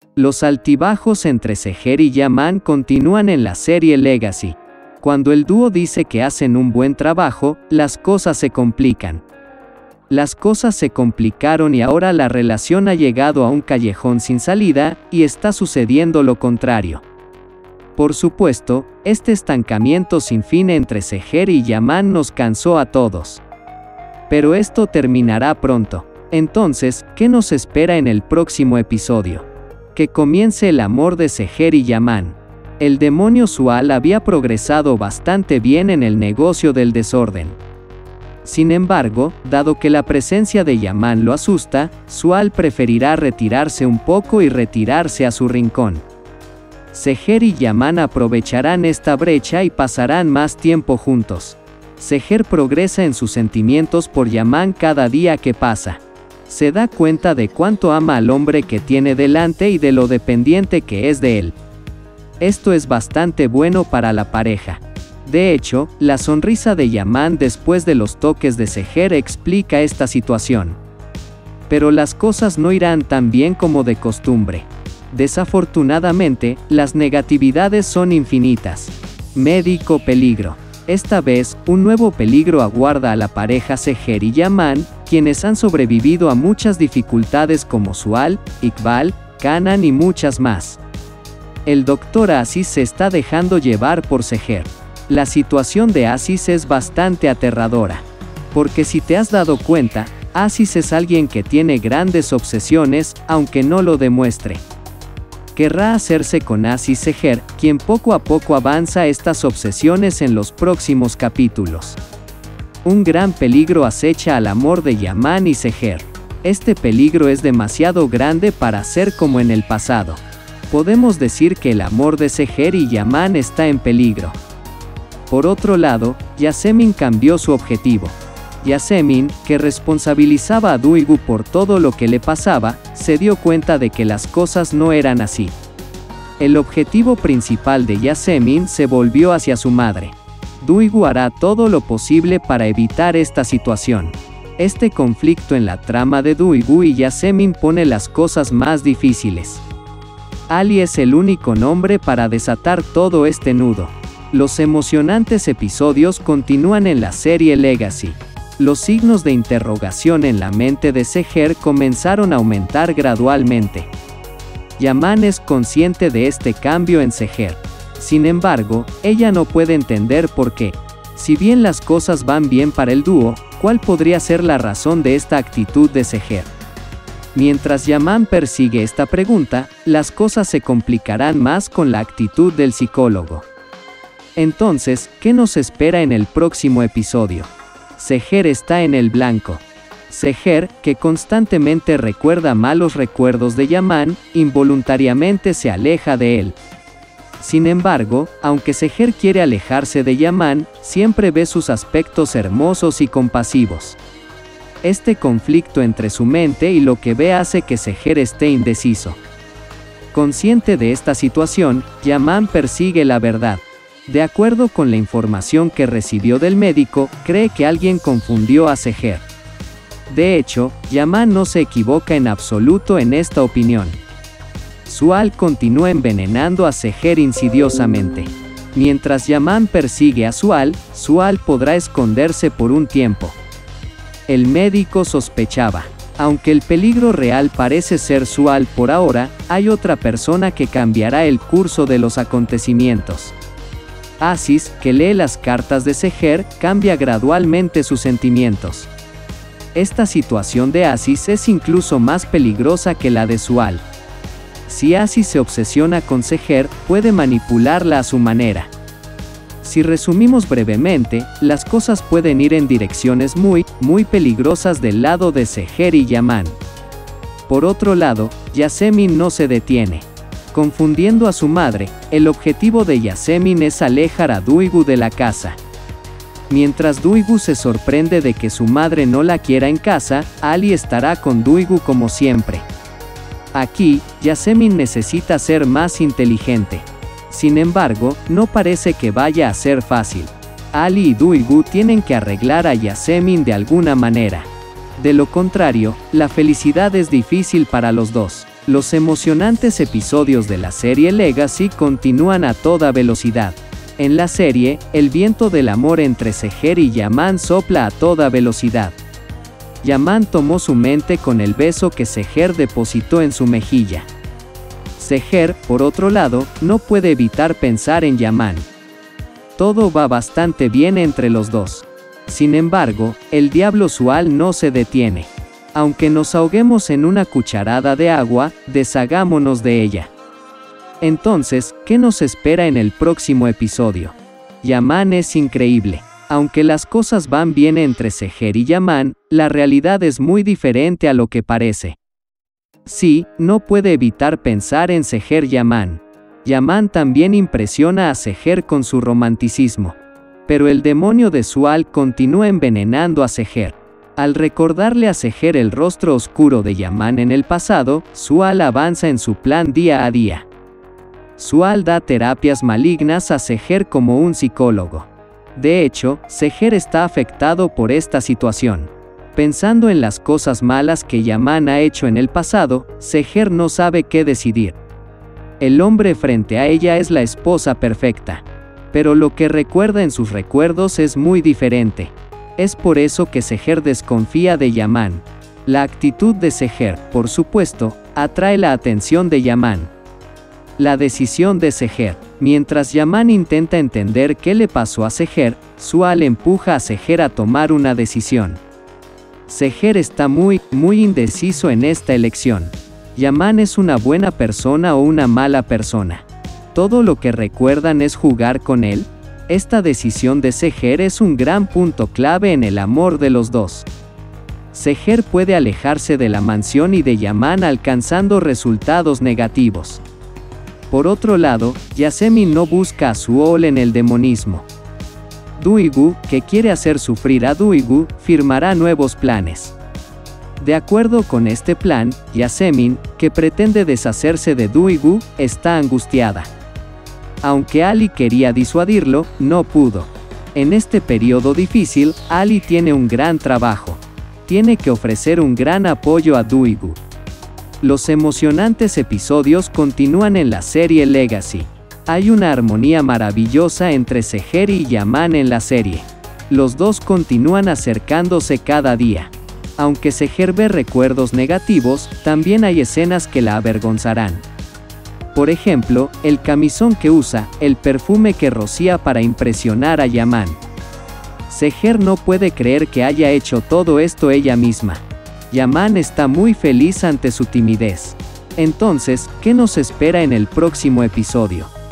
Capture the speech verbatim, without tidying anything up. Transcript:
Los altibajos entre Seher y Yaman continúan en la serie Legacy. Cuando el dúo dice que hacen un buen trabajo, las cosas se complican. Las cosas se complicaron y ahora la relación ha llegado a un callejón sin salida, y está sucediendo lo contrario. Por supuesto, este estancamiento sin fin entre Seher y Yaman nos cansó a todos. Pero esto terminará pronto. Entonces, ¿qué nos espera en el próximo episodio? Que comience el amor de Seher y Yaman. El demonio Sual había progresado bastante bien en el negocio del desorden. Sin embargo, dado que la presencia de Yaman lo asusta, Sual preferirá retirarse un poco y retirarse a su rincón. Seher y Yaman aprovecharán esta brecha y pasarán más tiempo juntos. Seher progresa en sus sentimientos por Yaman cada día que pasa. Se da cuenta de cuánto ama al hombre que tiene delante y de lo dependiente que es de él. Esto es bastante bueno para la pareja. De hecho, la sonrisa de Yaman después de los toques de Seher explica esta situación. Pero las cosas no irán tan bien como de costumbre. Desafortunadamente, las negatividades son infinitas. Médico peligro. Esta vez, un nuevo peligro aguarda a la pareja Seher y Yaman, quienes han sobrevivido a muchas dificultades como Sual, Iqbal, Kanan y muchas más. El doctor Aziz se está dejando llevar por Seher. La situación de Aziz es bastante aterradora. Porque si te has dado cuenta, Aziz es alguien que tiene grandes obsesiones, aunque no lo demuestre. Querrá hacerse con Aziz Seher, quien poco a poco avanza estas obsesiones en los próximos capítulos. Un gran peligro acecha al amor de Yaman y Seher. Este peligro es demasiado grande para ser como en el pasado. Podemos decir que el amor de Seher y Yaman está en peligro. Por otro lado, Yasemin cambió su objetivo. Yasemin, que responsabilizaba a Duygu por todo lo que le pasaba, se dio cuenta de que las cosas no eran así. El objetivo principal de Yasemin se volvió hacia su madre. Duygu hará todo lo posible para evitar esta situación. Este conflicto en la trama de Duygu y Yasemin pone las cosas más difíciles. Ali es el único nombre para desatar todo este nudo. Los emocionantes episodios continúan en la serie Legacy. Los signos de interrogación en la mente de Seher comenzaron a aumentar gradualmente. Yaman es consciente de este cambio en Seher. Sin embargo, ella no puede entender por qué. Si bien las cosas van bien para el dúo, ¿cuál podría ser la razón de esta actitud de Seher? Mientras Yaman persigue esta pregunta, las cosas se complicarán más con la actitud del psicólogo. Entonces, ¿qué nos espera en el próximo episodio? Seher está en el blanco. Seher, que constantemente recuerda malos recuerdos de Yaman, involuntariamente se aleja de él. Sin embargo, aunque Seher quiere alejarse de Yaman, siempre ve sus aspectos hermosos y compasivos. Este conflicto entre su mente y lo que ve hace que Seher esté indeciso. Consciente de esta situación, Yaman persigue la verdad. De acuerdo con la información que recibió del médico, cree que alguien confundió a Seher. De hecho, Yaman no se equivoca en absoluto en esta opinión. Sual continúa envenenando a Seher insidiosamente. Mientras Yaman persigue a Sual, Sual podrá esconderse por un tiempo. El médico sospechaba. Aunque el peligro real parece ser Sual por ahora, hay otra persona que cambiará el curso de los acontecimientos. Aziz, que lee las cartas de Seher, cambia gradualmente sus sentimientos. Esta situación de Aziz es incluso más peligrosa que la de Sual. Si Aziz se obsesiona con Seher, puede manipularla a su manera. Si resumimos brevemente, las cosas pueden ir en direcciones muy, muy peligrosas del lado de Seher y Yaman. Por otro lado, Yasemin no se detiene. Confundiendo a su madre, el objetivo de Yasemin es alejar a Duygu de la casa. Mientras Duygu se sorprende de que su madre no la quiera en casa, Ali estará con Duygu como siempre. Aquí, Yasemin necesita ser más inteligente. Sin embargo, no parece que vaya a ser fácil. Ali y Duygu tienen que arreglar a Yasemin de alguna manera. De lo contrario, la felicidad es difícil para los dos. Los emocionantes episodios de la serie Legacy continúan a toda velocidad. En la serie, el viento del amor entre Seher y Yaman sopla a toda velocidad. Yaman tomó su mente con el beso que Seher depositó en su mejilla. Seher, por otro lado, no puede evitar pensar en Yaman. Todo va bastante bien entre los dos. Sin embargo, el diablo Sual no se detiene. Aunque nos ahoguemos en una cucharada de agua, deshagámonos de ella. Entonces, ¿qué nos espera en el próximo episodio? Yaman es increíble. Aunque las cosas van bien entre Seher y Yaman, la realidad es muy diferente a lo que parece. Sí, no puede evitar pensar en Seher Yaman. Yaman también impresiona a Seher con su romanticismo. Pero el demonio de Sual continúa envenenando a Seher. Al recordarle a Seher el rostro oscuro de Yaman en el pasado, Sual avanza en su plan día a día. Sual da terapias malignas a Seher como un psicólogo. De hecho, Seher está afectado por esta situación. Pensando en las cosas malas que Yaman ha hecho en el pasado, Seher no sabe qué decidir. El hombre frente a ella es la esposa perfecta. Pero lo que recuerda en sus recuerdos es muy diferente. Es por eso que Seher desconfía de Yaman. La actitud de Seher, por supuesto, atrae la atención de Yaman. La decisión de Seher. Mientras Yaman intenta entender qué le pasó a Seher, Sual empuja a Seher a tomar una decisión. Seher está muy, muy indeciso en esta elección. ¿Yaman es una buena persona o una mala persona? ¿Todo lo que recuerdan es jugar con él? Esta decisión de Seher es un gran punto clave en el amor de los dos. Seher puede alejarse de la mansión y de Yaman alcanzando resultados negativos. Por otro lado, Yasemin no busca a Suol en el demonismo. Duigu, que quiere hacer sufrir a Duigu, firmará nuevos planes. De acuerdo con este plan, Yasemin, que pretende deshacerse de Duigu, está angustiada. Aunque Ali quería disuadirlo, no pudo. En este periodo difícil, Ali tiene un gran trabajo. Tiene que ofrecer un gran apoyo a Duigu. Los emocionantes episodios continúan en la serie Legacy. Hay una armonía maravillosa entre Seher y Yaman en la serie. Los dos continúan acercándose cada día. Aunque Seher ve recuerdos negativos, también hay escenas que la avergonzarán. Por ejemplo, el camisón que usa, el perfume que rocía para impresionar a Yaman. Seher no puede creer que haya hecho todo esto ella misma. Yaman está muy feliz ante su timidez. Entonces, ¿qué nos espera en el próximo episodio?